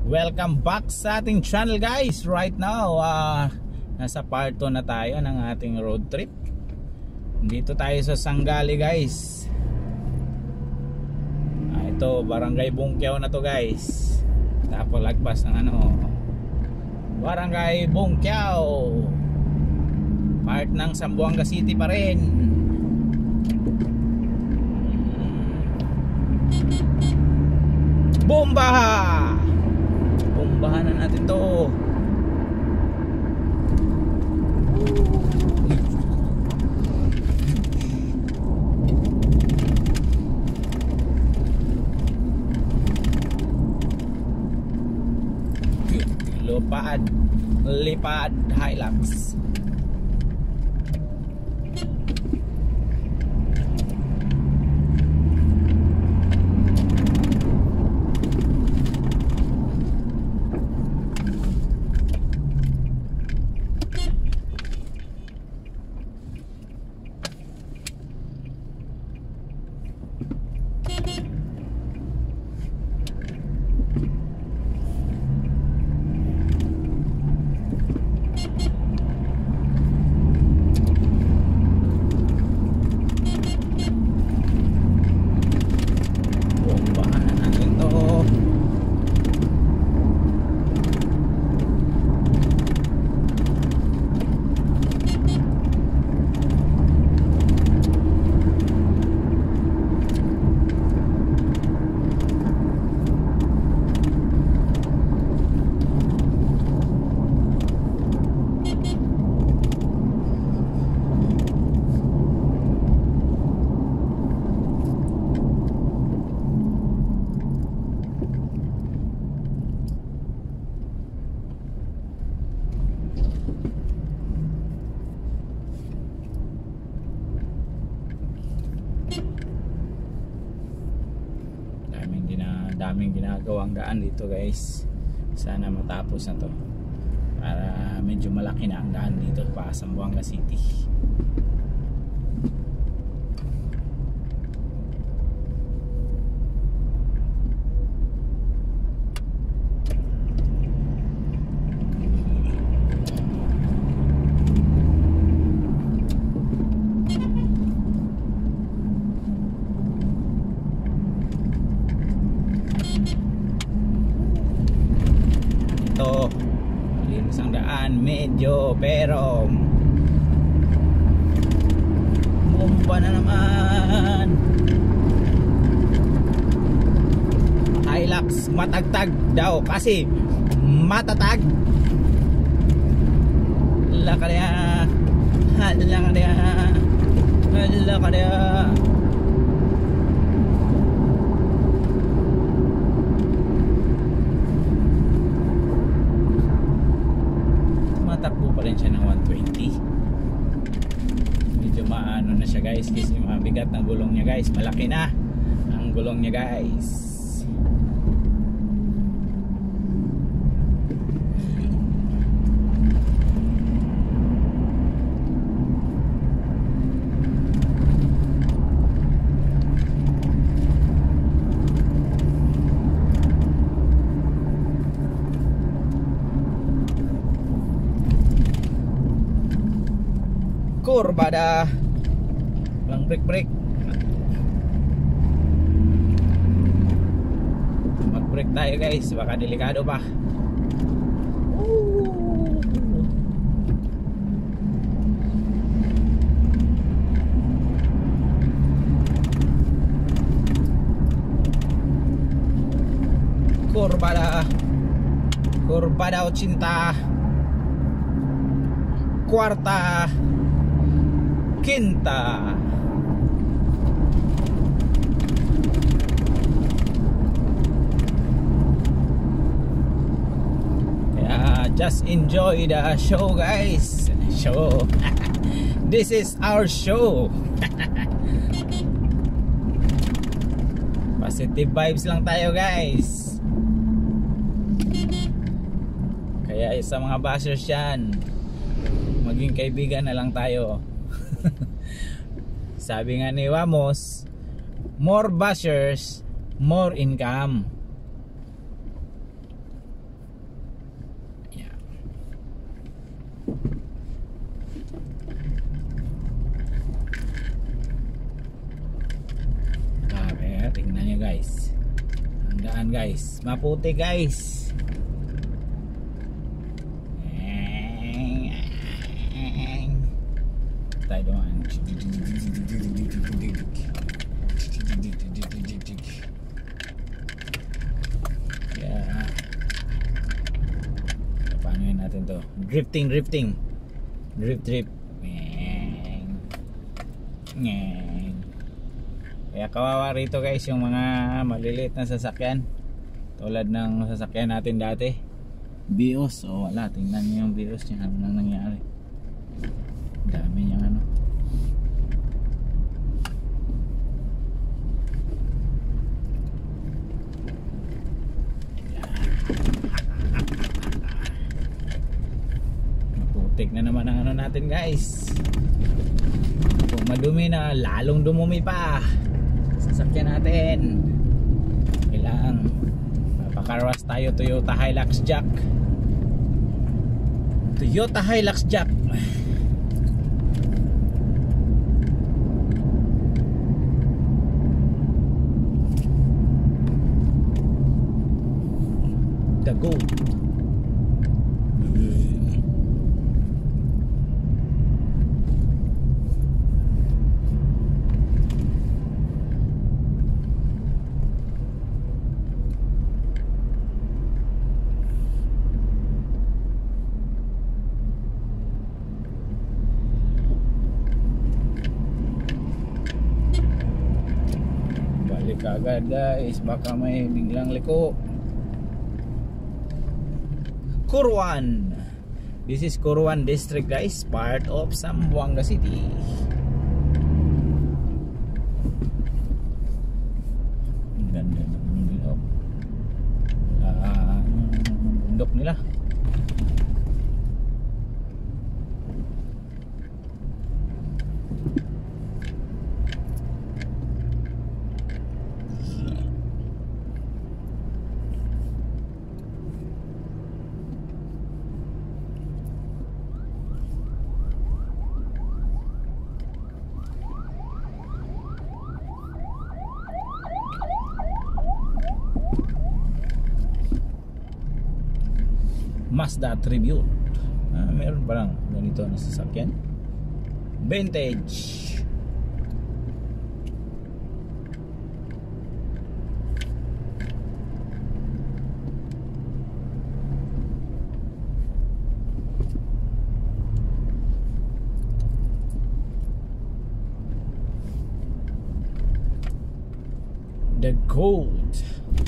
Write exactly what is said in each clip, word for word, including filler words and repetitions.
Welcome back sa ating channel guys. Right now uh, nasa part two na tayo ng ating road trip. Dito tayo sa Sangali guys. ah, Ito Barangay Bungkiao na to guys. Tapos lagpas ng ano, Barangay Bungkiao, part ng Zamboanga City pa rin. Bomba! Bombahan na natin to. Lipad, lipad Hilux. Daming ginagawang daan dito guys. Sana matapos na to para medyo malaki na ang daan dito pa sa Zamboanga City. Ito, linis ang daan medyo, pero bomba na naman. Hilux matagtag daw kasi matatag. Hala ka niya, hala ka niya, hala ka niya. Takbo pa rin siya ng one twenty. Medyo maano na siya guys kasi mabigat ang gulong niya guys. Malaki na ang gulong niya guys. Kurbada lang, break break mag break tayo guys, baka delikado pa. Kurbada Kurbada Ochinta Kwarta Quinta. Kaya just enjoy the show guys. Show. This is our show. Positive vibes lang tayo guys. Kaya sa mga bashers yan, maging kaibigan na lang tayo. Sabi nga ni Wamos, more bashers, more income. tingnan nyo guys, ang daan guys, maputi guys. Tayo doon. Yeah. Paano yun natin to? Drifting, drifting. Drift, drift. Ngeng. Ngeng. Kaya kawawa rito guys yung mga maliliit na sasakyan. Tulad ng sasakyan natin dati. Bios. O wala, tingnan nyo yung Bios niya. Ano nang nangyari? Dami niyang ano. Maputik na naman ang ano natin guys. Kung madumi na, lalong dumumi pa sasakyan natin. Kailangan mapakaras tayo. Toyota Hilux Jack. Toyota Hilux Jack. The goat. Balik agad guys, baka may biglang liko. Kuruan. This is Kuruan district guys, part of Zamboanga City. Ang ganda ng bundok. Ah, bundok nila. Mazda Tribute. Ah, meron pa lang ganito na sasakyan. Vintage. The Gold.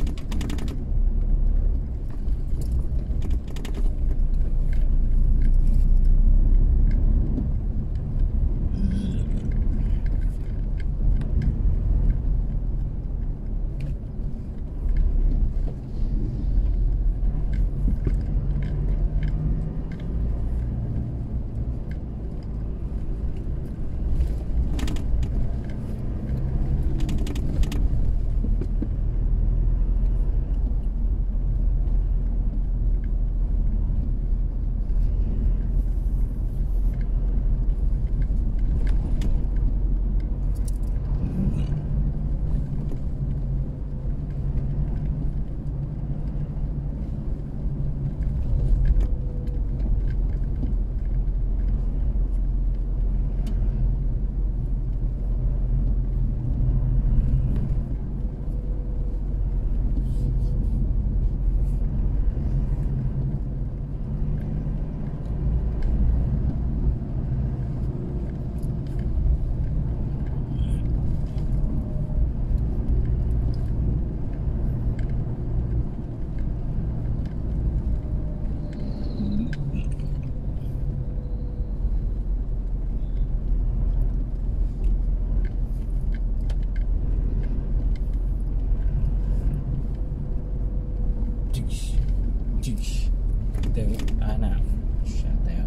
Anak, siya tayo.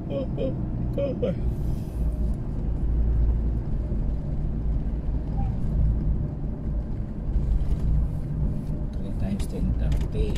three times ten thirty.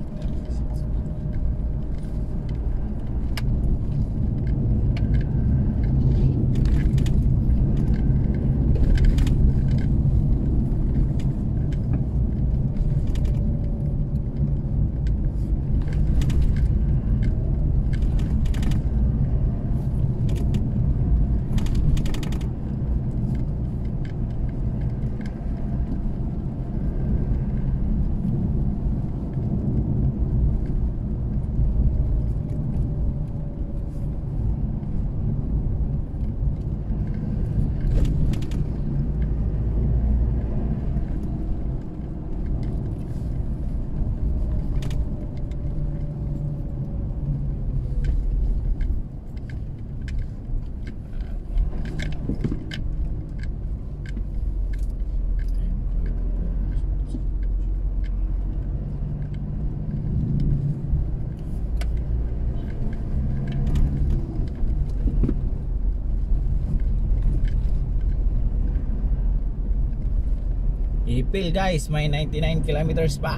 Ipil guys, may ninety-nine kilometers pa.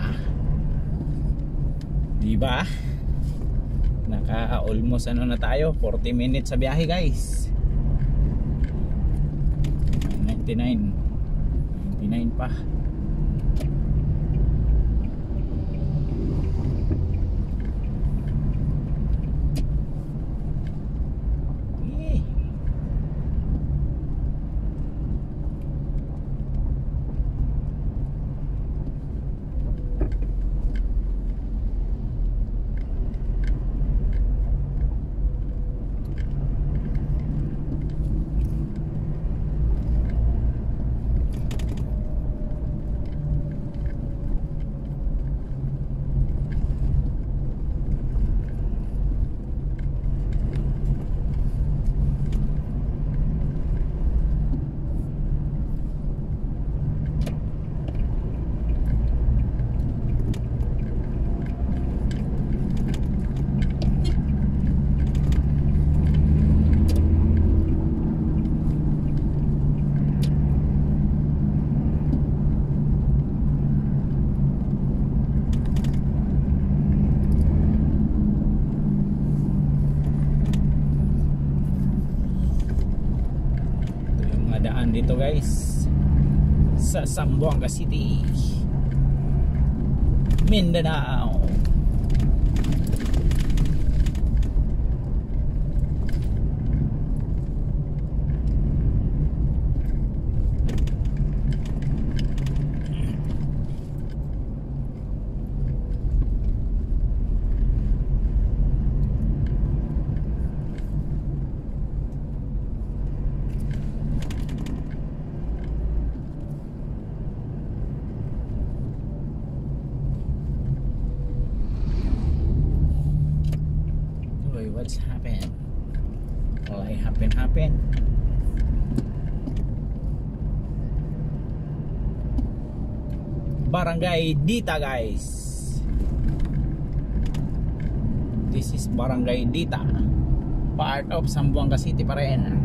Diba? Naka almost ano na tayo, forty minutes sa biyahe guys. ninety-nine ninety-nine pa. Dito guys sa Zamboanga City, Mindanao. What's happened? Why happen happen? Barangay Dita guys. This is Barangay Dita, part of Zamboanga City pa rin.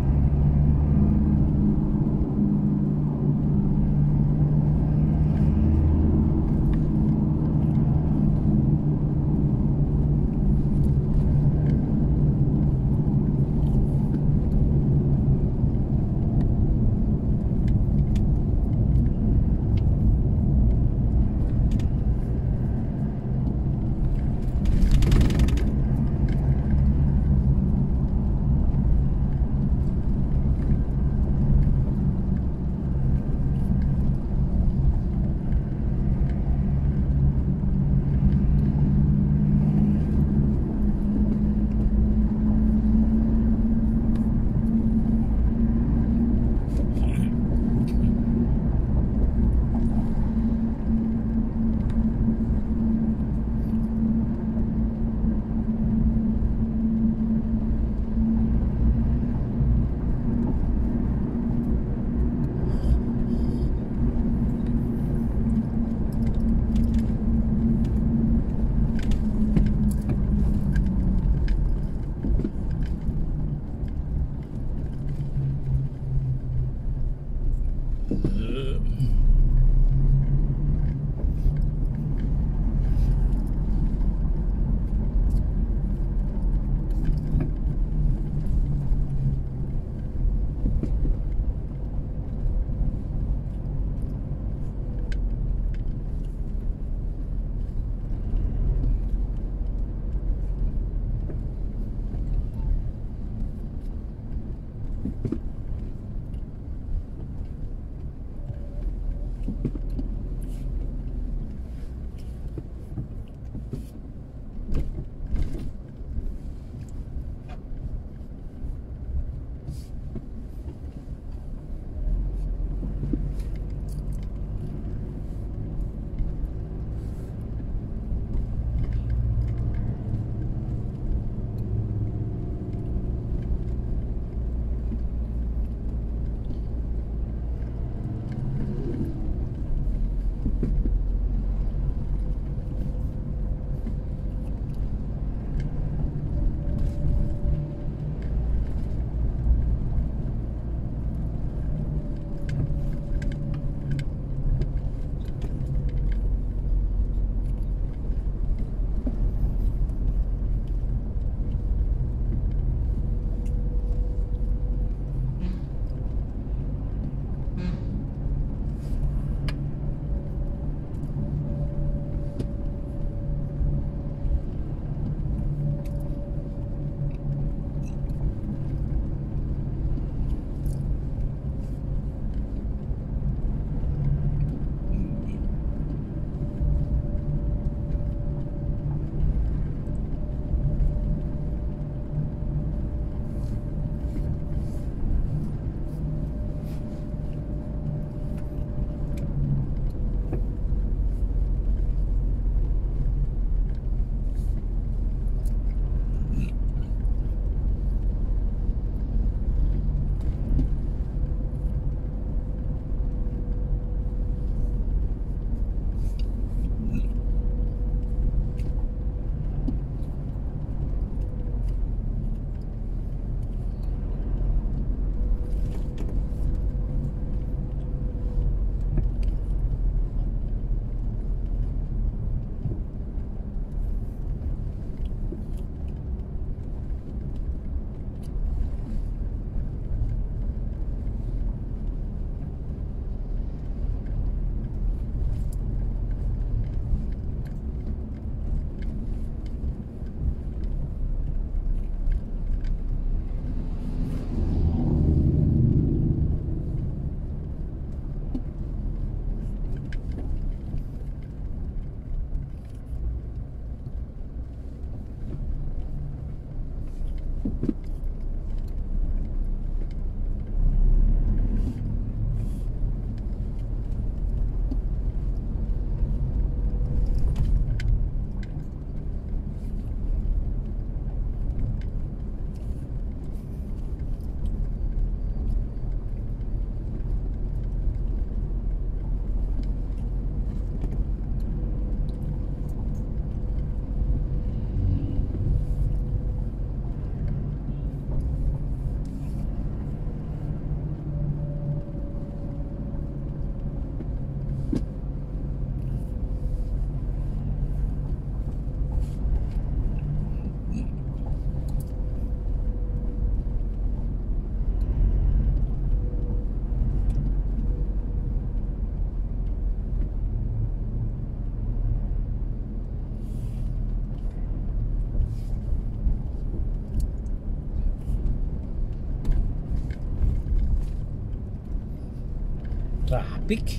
Traffic.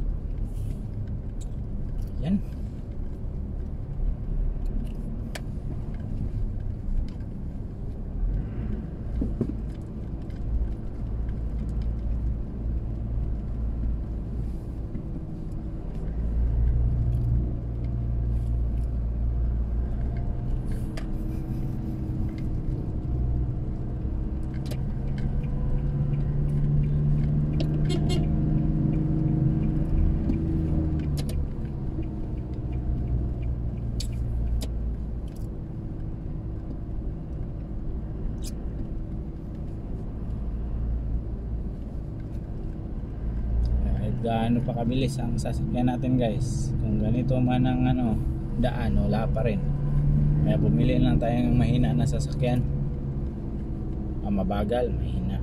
Yan. Gaano pa kabilis ang sasakyan natin, guys. Kung ganito man ang ano, daan, wala pa rin. Kaya bumili lang tayo ng mahina na sasakyan. Ang mabagal, mahina.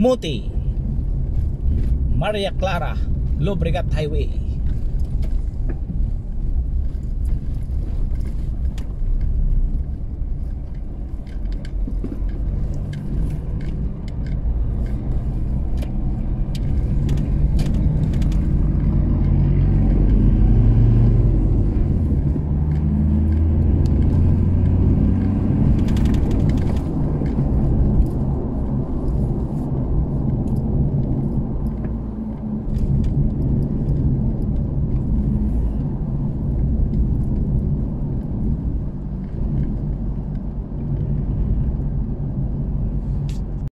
Kamuti, Maria Clara, Lubregat Highway.